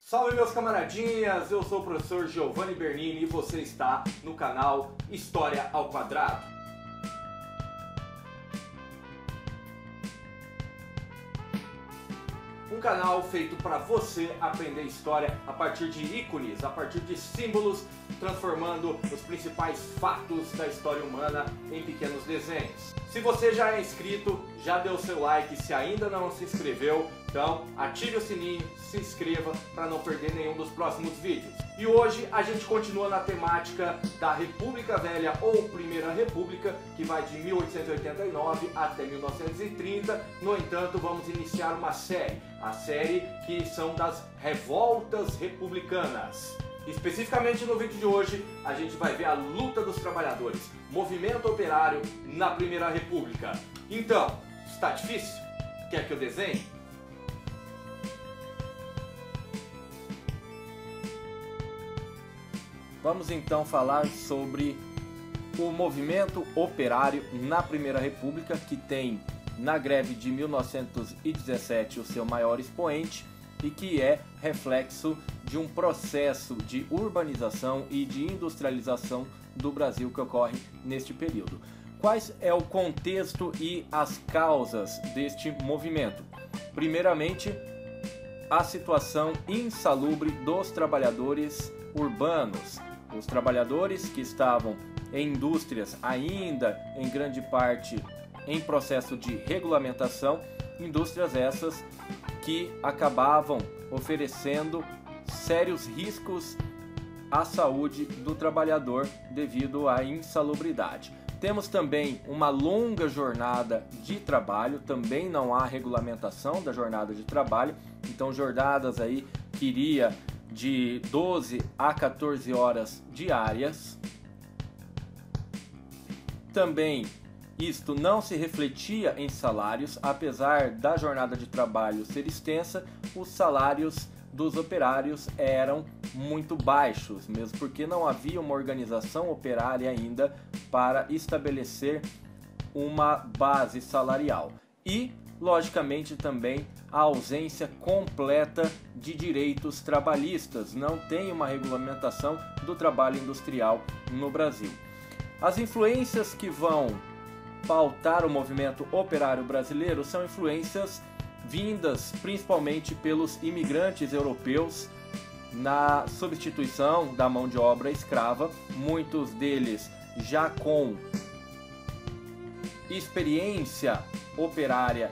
Salve meus camaradinhas, eu sou o professor Giovanni Bernini e você está no canal História ao Quadrado. Um canal feito para você aprender história a partir de ícones, a partir de símbolos, transformando os principais fatos da história humana em pequenos desenhos. Se você já é inscrito, já deu seu like, se ainda não se inscreveu, então ative o sininho, se inscreva para não perder nenhum dos próximos vídeos. E hoje a gente continua na temática da República Velha ou Primeira República, que vai de 1889 até 1930. No entanto, vamos iniciar uma série, a série que são das revoltas republicanas. Especificamente no vídeo de hoje, a gente vai ver a luta dos trabalhadores, movimento operário na Primeira República. Então, está difícil? Quer que eu desenhe? Vamos então falar sobre o movimento operário na Primeira República, que tem na greve de 1917 o seu maior expoente e que é reflexo de um processo de urbanização e de industrialização do Brasil que ocorre neste período. Quais é o contexto e as causas deste movimento? Primeiramente, a situação insalubre dos trabalhadores urbanos. Os trabalhadores que estavam em indústrias ainda em grande parte em processo de regulamentação, indústrias essas que acabavam oferecendo sérios riscos à saúde do trabalhador devido à insalubridade. Temos também uma longa jornada de trabalho, também não há regulamentação da jornada de trabalho, então jornadas aí que iria de 12 a 14 horas diárias. Também isto não se refletia em salários, apesar da jornada de trabalho ser extensa, os salários dos operários eram muito baixos, mesmo porque não havia uma organização operária ainda para estabelecer uma base salarial. E, logicamente, também a ausência completa de direitos trabalhistas, não tem uma regulamentação do trabalho industrial no Brasil. As influências que vão pautar o movimento operário brasileiro são influências vindas principalmente pelos imigrantes europeus na substituição da mão de obra escrava, muitos deles já com experiência operária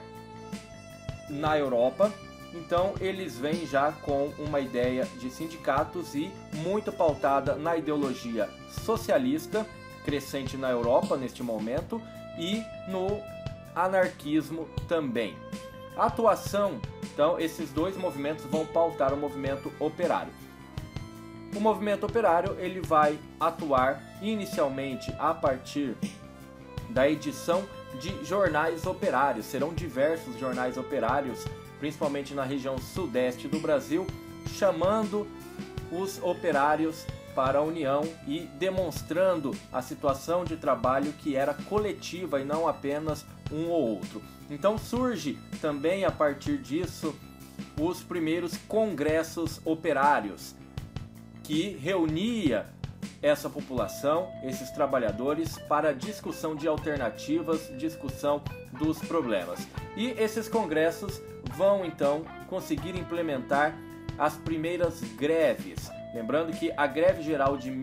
na Europa, então eles vêm já com uma ideia de sindicatos e muito pautada na ideologia socialista, crescente na Europa neste momento, e no anarquismo também. A atuação, então, esses dois movimentos vão pautar o movimento operário. O movimento operário ele vai atuar inicialmente a partir da edição de jornais operários. Serão diversos jornais operários, principalmente na região sudeste do Brasil, chamando os operários para a união e demonstrando a situação de trabalho que era coletiva e não apenas um ou outro. Então surge também a partir disso os primeiros congressos operários, que reunia essa população, esses trabalhadores, para discussão de alternativas, discussão dos problemas. E esses congressos vão então conseguir implementar as primeiras greves. Lembrando que a greve geral de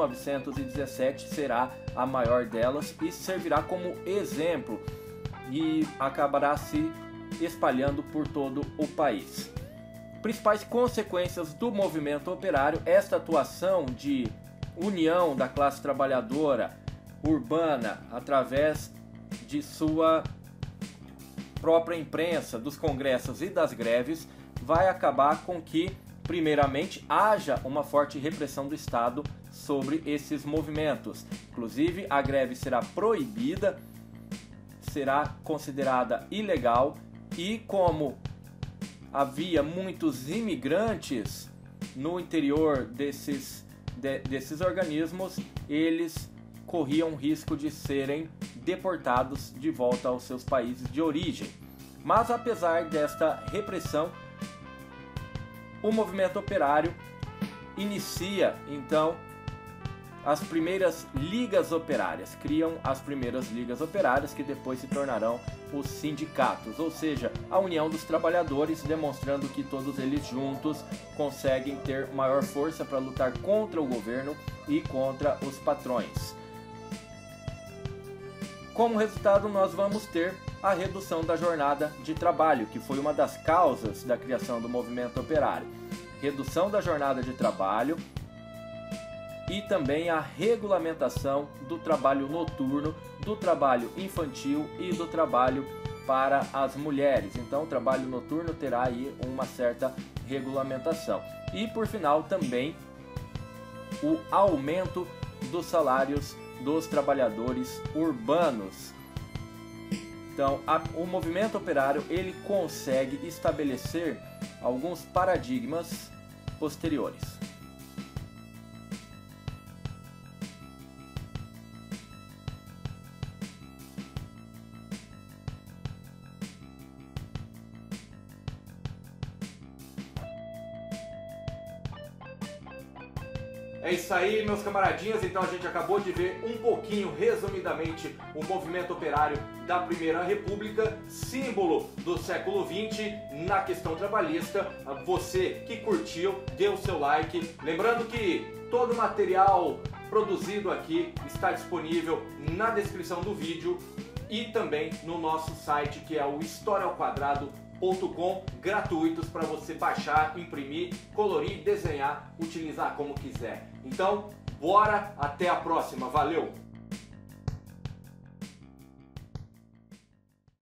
1917 será a maior delas e servirá como exemplo e acabará se espalhando por todo o país. Principais consequências do movimento operário: esta atuação de união da classe trabalhadora urbana através de sua própria imprensa, dos congressos e das greves, vai acabar com que, primeiramente, haja uma forte repressão do Estado sobre esses movimentos. Inclusive, a greve será proibida, será considerada ilegal, e como havia muitos imigrantes no interior desses organismos, eles corriam risco de serem deportados de volta aos seus países de origem. Mas apesar desta repressão, o movimento operário inicia então as primeiras ligas operárias, criam as primeiras ligas operárias que depois se tornarão os sindicatos, ou seja, a união dos trabalhadores, demonstrando que todos eles juntos conseguem ter maior força para lutar contra o governo e contra os patrões. Como resultado, nós vamos ter a redução da jornada de trabalho, que foi uma das causas da criação do movimento operário. Redução da jornada de trabalho e também a regulamentação do trabalho noturno, do trabalho infantil e do trabalho para as mulheres. Então o trabalho noturno terá aí uma certa regulamentação. E por final também o aumento dos salários dos trabalhadores urbanos. Então o movimento operário ele consegue estabelecer alguns paradigmas posteriores. É isso aí, meus camaradinhas, então a gente acabou de ver um pouquinho, resumidamente, o movimento operário da Primeira República, símbolo do século XX na questão trabalhista. Você que curtiu, dê o seu like. Lembrando que todo o material produzido aqui está disponível na descrição do vídeo e também no nosso site, que é o historiaoquadrado.com, gratuitos para você baixar, imprimir, colorir, desenhar, utilizar como quiser. Então, bora, até a próxima, valeu!